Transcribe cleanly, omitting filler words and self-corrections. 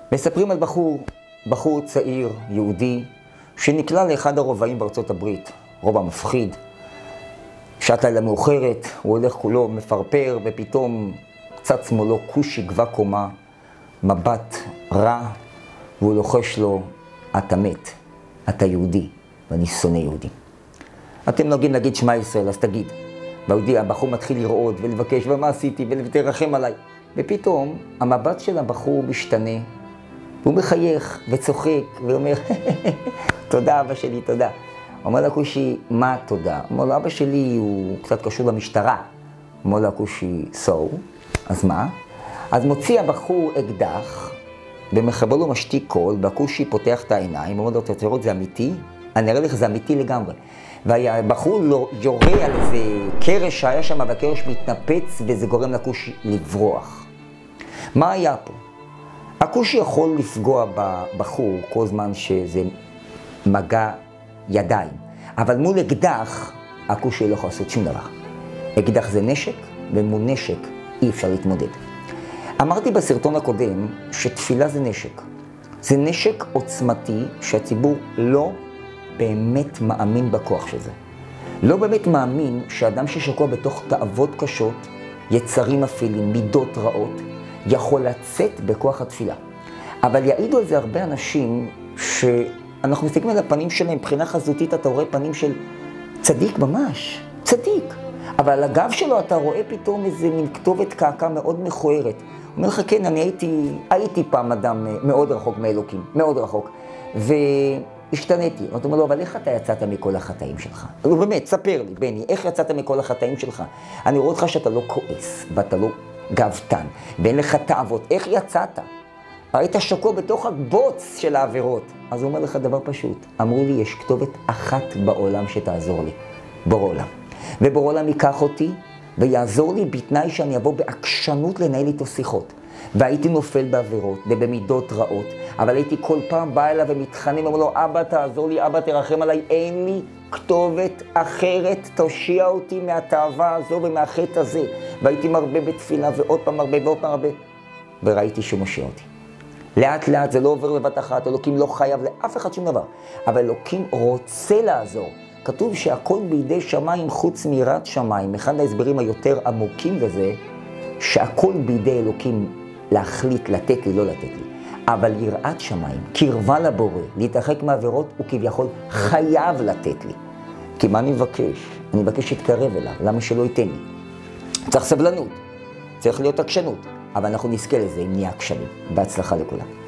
מספרים על בחור צעיר, יהודי, שנקלע לאחד הרובעים בארצות הברית, רובע מפחיד. שעת לילה מאוחרת, הוא הולך כולו מפרפר, ופתאום צץ מולו כושי גבה קומה, מבט רע, והוא לוחש לו, אתה מת, אתה יהודי, ואני שונא יהודים. אתם נוהגים להגיד שמע ישראל, אז תגיד. והיהודי, הבחור מתחיל לרעוד ולבקש, ומה עשיתי, ותרחם עליי. ופתאום המבט של הבחור משתנה, והוא מחייך וצוחק, ואומר, תודה אבא שלי, תודה. אומר לכושי, מה תודה? אומר לו, אבא שלי הוא קצת קשור למשטרה. אומר לכושי, אז מה? אז מוציא הבחור אקדח, במחבל לו משתיק קול, והכושי פותח את העיניים, אומר לו, אתה תראות, זה אמיתי? אני אראה לך, זה אמיתי לגמרי. והבחור יורה על איזה קרש שהיה שם, והקרש מתנפץ, וזה גורם לכושי לברוח. מה היה פה? הכושי יכול לפגוע בבחור כל זמן שזה מגע ידיים, אבל מול אקדח, הכושי לא יכול לעשות שום דבר. אקדח זה נשק, ומול נשק אי אפשר להתמודד. אמרתי בסרטון הקודם שתפילה זה נשק. זה נשק עוצמתי שהציבור לא באמת מאמין בכוח של זה. לא באמת מאמין שאדם ששקוע בתוך תאוות קשות, יצרים אפלים, מידות רעות, יכול לצאת בכוח התפילה. אבל יעידו על זה הרבה אנשים שאנחנו מסתכלים על הפנים שלהם, מבחינה חזותית אתה רואה פנים של צדיק ממש, צדיק. אבל על הגב שלו אתה רואה פתאום איזה מין כתובת קעקע מאוד מכוערת. הוא אומר לך, כן, אני הייתי פעם אדם מאוד רחוק מאלוקים, מאוד רחוק. והשתניתי. אתה אומר לו, אבל איך אתה יצאת מכל החטאים שלך? הוא באמת, ספר לי, בני, איך יצאת מכל החטאים שלך? אני רואה אותך שאתה לא כועס, ואתה לא גאוותן, ואין לך תאוות. איך יצאת? היית שקוע בתוך הבוץ של העבירות. אז הוא אומר לך דבר פשוט. אמרו לי, יש כתובת אחת בעולם שתעזור לי. בורא עולם. ובורא עולם ייקח אותי ויעזור לי בתנאי שאני אבוא בעקשנות לנהל איתו שיחות. והייתי נופל בעבירות ובמידות רעות, אבל הייתי כל פעם בא אליו ומתחנן, ואומר לו, אבא תעזור לי, אבא תרחם עליי, אין לי כתובת אחרת, תושיע אותי מהתאווה הזו ומהחטא הזה. והייתי מרבה בתפילה ועוד פעם מרבה ועוד פעם מרבה, וראיתי שהוא מושיע אותי. לאט לאט זה לא עובר בבת אחת, אלוקים לא חייב לאף אחד שום דבר, אבל אלוקים רוצה לעזור. כתוב שהכל בידי שמיים חוץ מיראת שמיים. אחד ההסברים היותר עמוקים בזה, שהכל בידי אלוקים להחליט לתת לי, לא לתת לי. אבל יראת שמיים, קרבה לבורא, להתרחק מהעבירות, הוא כביכול חייב לתת לי. כי מה אני מבקש? אני מבקש להתקרב אליו, למה שלא ייתן לי? צריך סבלנות, צריך להיות עקשנות, אבל אנחנו נזכה לזה אם נהיה עקשנים. בהצלחה לכולם.